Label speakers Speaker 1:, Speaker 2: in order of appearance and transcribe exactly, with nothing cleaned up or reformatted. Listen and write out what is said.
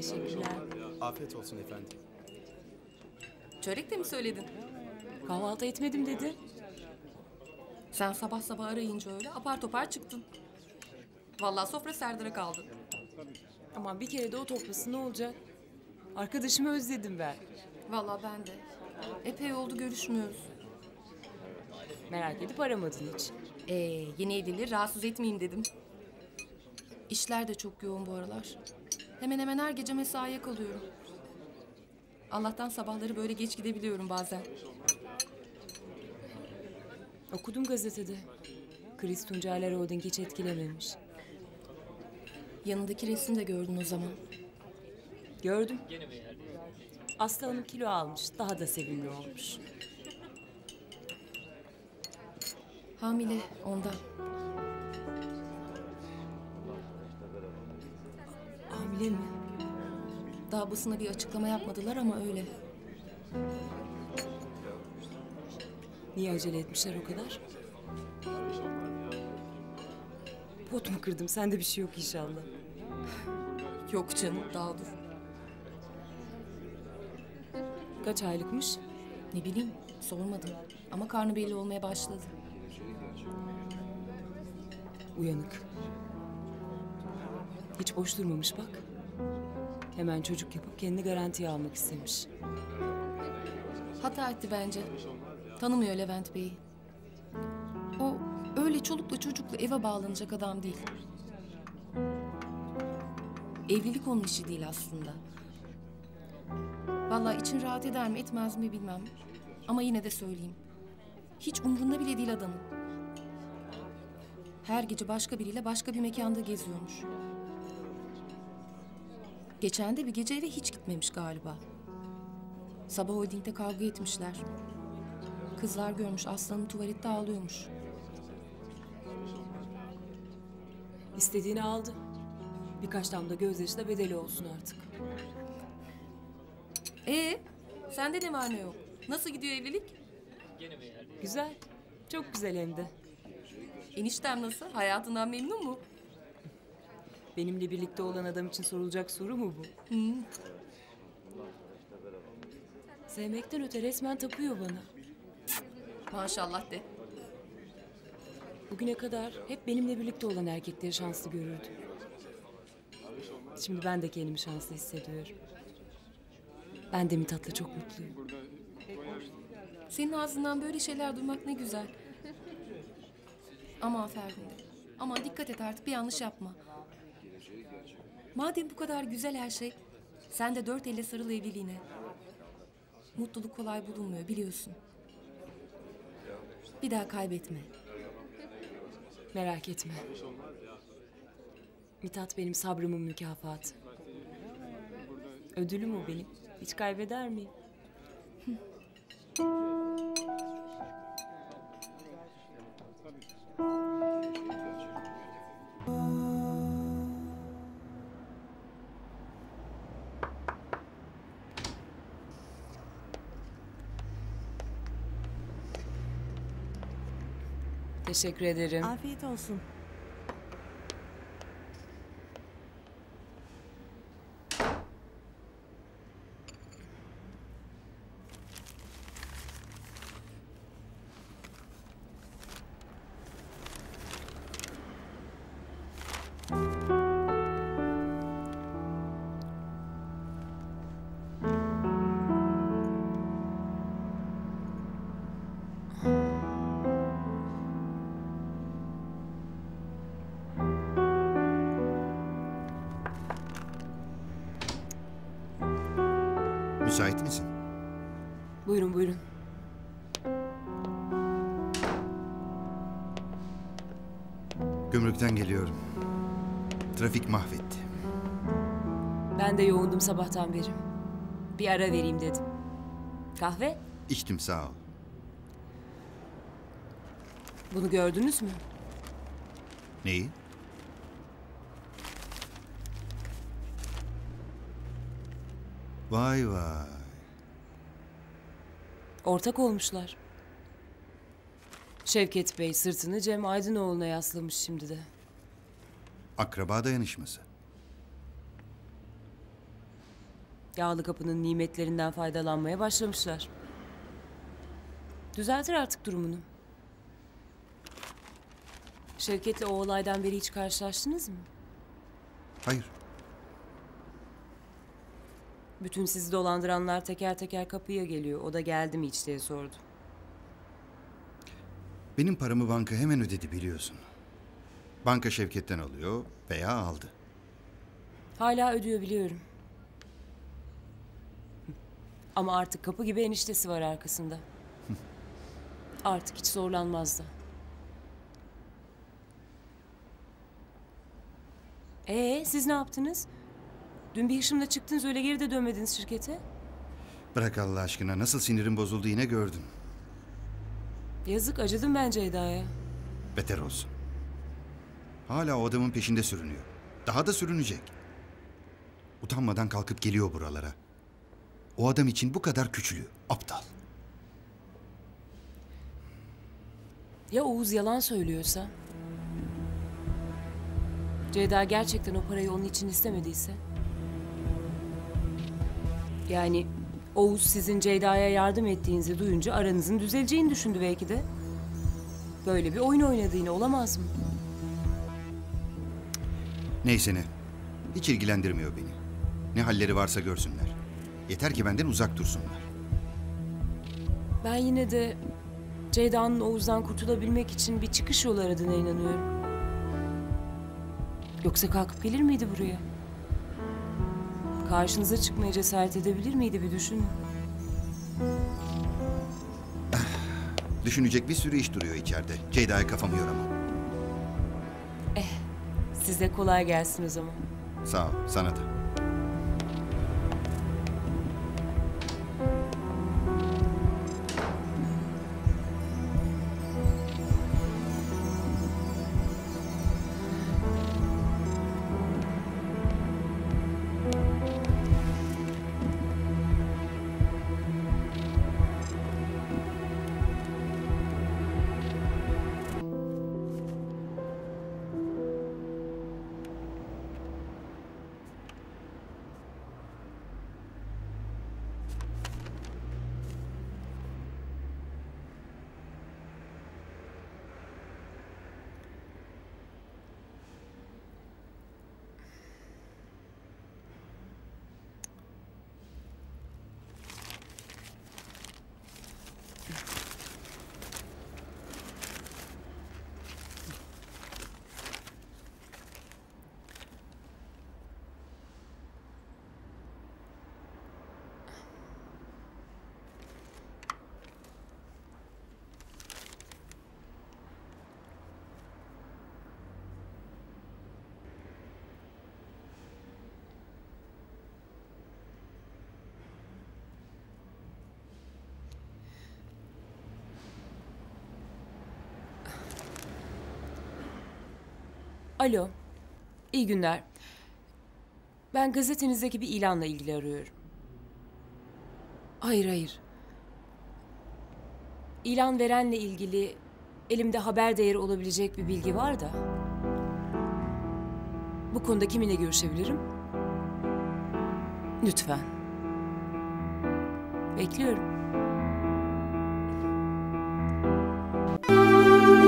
Speaker 1: Teşekkürler.
Speaker 2: Afiyet olsun efendim.
Speaker 3: Çörek de mi söyledin?
Speaker 1: Kahvaltı etmedim dedi.
Speaker 3: Sen sabah sabah arayınca öyle apar topar çıktın. Vallahi sofra Serdar'a kaldı.
Speaker 1: Aman bir kere de o toplasın ne olacak? Arkadaşımı özledim ben.
Speaker 3: Vallahi ben de. Epey oldu görüşmüyoruz.
Speaker 1: Merak edip aramadın hiç.
Speaker 3: Ee, yeni evliliği rahatsız etmeyeyim dedim. İşler de çok yoğun bu aralar. Hemen hemen her gece mesaiye kalıyorum. Allah'tan sabahları böyle geç gidebiliyorum bazen.
Speaker 1: Okudum gazetede. Kriz Tuncerler Holding hiç etkilememiş.
Speaker 3: Yanındaki resim de gördün o zaman.
Speaker 1: Gördüm. Aslı Hanım kilo almış. Daha da sevimli olmuş.
Speaker 3: Hamile ondan.
Speaker 1: Hamile mi?
Speaker 3: Daha basına bir açıklama yapmadılar ama öyle.
Speaker 1: Niye acele etmişler o kadar? Pot mu kırdım? Sende bir şey yok inşallah.
Speaker 3: Yok canım daha dur.
Speaker 1: Kaç aylıkmış?
Speaker 3: Ne bileyim sormadım ama karnı belli olmaya başladı.
Speaker 1: Uyanık. Hiç boş durmamış bak. Hemen çocuk yapıp kendini garantiye almak istemiş.
Speaker 3: Hata etti bence. Tanımıyor Levent Bey'i. O öyle çolukla çocukla eve bağlanacak adam değil. Evlilik onun işi değil aslında. Vallahi için rahat eder mi etmez mi bilmem. Ama yine de söyleyeyim. Hiç umrunda bile değil adamın. Her gece başka biriyle başka bir mekanda geziyormuş. Geçen de bir gece eve hiç gitmemiş galiba. Sabah holdingde kavga etmişler. Kızlar görmüş Aslan'ın tuvalette ağlıyormuş.
Speaker 1: İstediğini aldı. Birkaç damla gözyaşı da bedeli olsun artık.
Speaker 3: Ee, sende ne var ne yok? Nasıl gidiyor evlilik?
Speaker 1: Güzel. Çok güzel hem de.
Speaker 3: Eniştem nasıl? Hayatından memnun mu?
Speaker 1: Benimle birlikte olan adam için sorulacak soru mu bu?
Speaker 3: Hı.
Speaker 1: Sevmekten öte resmen tapıyor bana.
Speaker 3: Maşallah de.
Speaker 1: Bugüne kadar hep benimle birlikte olan erkekleri şanslı görürdüm. Şimdi ben de kendimi şanslı hissediyorum. Ben de Mithat'la çok mutluyum.
Speaker 3: Senin ağzından böyle şeyler duymak ne güzel. Ama Ferhunde. Ama dikkat et artık bir yanlış yapma. Madem bu kadar güzel her şey, sen de dört elle sarıl evliliğine. Mutluluk kolay bulunmuyor biliyorsun. Bir daha kaybetme.
Speaker 1: Merak etme. Mithat benim sabrımın mükafatı. Ödülüm o benim. Hiç kaybeder miyim? Teşekkür ederim.
Speaker 4: Afiyet olsun.
Speaker 5: Müsait misin?
Speaker 1: Buyurun buyurun.
Speaker 5: Gümrükten geliyorum. Trafik mahvetti.
Speaker 1: Ben de yoğundum sabahtan beri. Bir ara vereyim dedim. Kahve?
Speaker 5: İçtim sağ ol.
Speaker 1: Bunu gördünüz mü?
Speaker 5: Neyi? Vay vay.
Speaker 1: Ortak olmuşlar. Şevket Bey sırtını Cem Aydınoğlu'na yaslamış şimdi de.
Speaker 5: Akraba dayanışması.
Speaker 1: Yağlı kapının nimetlerinden faydalanmaya başlamışlar. Düzeltir artık durumunu. Şevket'le o olaydan beri hiç karşılaştınız mı?
Speaker 5: Hayır.
Speaker 1: Bütün sizi dolandıranlar teker teker kapıya geliyor. O da geldi mi hiç diye sordu.
Speaker 5: Benim paramı banka hemen ödedi biliyorsun. Banka Şevket'ten alıyor veya aldı.
Speaker 1: Hala ödüyor biliyorum. Ama artık kapı gibi eniştesi var arkasında. Artık hiç zorlanmaz da. Ee, siz ne yaptınız? Dün bir hışımla çıktınız, öyle geri de dönmediniz şirkete.
Speaker 5: Bırak Allah aşkına, nasıl sinirim bozuldu yine gördün.
Speaker 1: Yazık, acıdım ben Ceyda'ya.
Speaker 5: Beter olsun. Hala o adamın peşinde sürünüyor. Daha da sürünecek. Utanmadan kalkıp geliyor buralara. O adam için bu kadar küçülüyor. Aptal.
Speaker 1: Ya Oğuz yalan söylüyorsa? Ceyda gerçekten o parayı onun için istemediyse? Yani Oğuz sizin Ceyda'ya yardım ettiğinizi duyunca aranızın düzeleceğini düşündü belki de. Böyle bir oyun oynadığını olamaz mı?
Speaker 5: Neyse ne. Hiç ilgilendirmiyor beni. Ne halleri varsa görsünler. Yeter ki benden uzak dursunlar.
Speaker 1: Ben yine de Ceyda'nın Oğuz'dan kurtulabilmek için bir çıkış yolu aradığına inanıyorum. Yoksa kalkıp gelir miydi buraya? Karşınıza çıkmaya cesaret edebilir miydi, bir düşünün.
Speaker 5: Düşünecek bir sürü iş duruyor içeride. Ceyda'ya kafamı yoramam.
Speaker 1: Size kolay gelsin o zaman.
Speaker 5: Sağ ol, sana da.
Speaker 1: Alo, iyi günler. Ben gazetenizdeki bir ilanla ilgili arıyorum. Hayır, hayır. İlan verenle ilgili elimde haber değeri olabilecek bir bilgi var da. Bu konuda kiminle görüşebilirim? Lütfen. Bekliyorum.